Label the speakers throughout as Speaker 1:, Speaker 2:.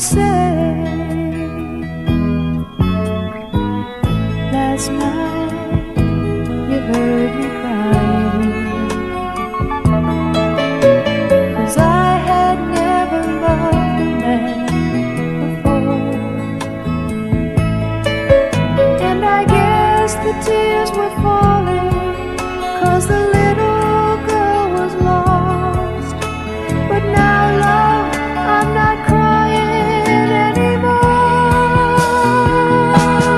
Speaker 1: say last night you heard me crying, 'cause I had never loved a man before, and I guess the tears were falling 'cause the little girl was lost. But now, love, I'm not crying anymore.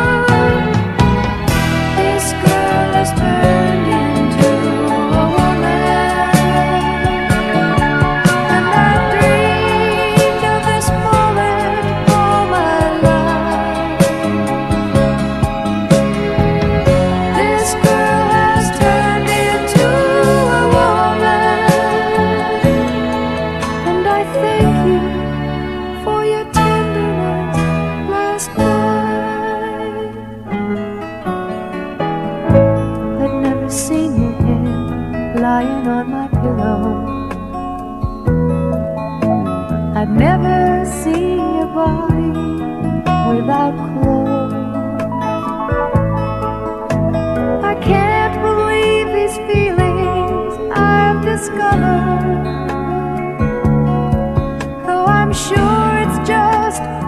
Speaker 1: This girl has turned into a woman, and I've dreamed of this moment all my life. This girl has turned into a woman, and I thank you for your tenderness last night. I'd never seen your head lying on my pillow. I'd never seen your body without clothes. I can't believe these feelings I've discovered, though I'm sure it's just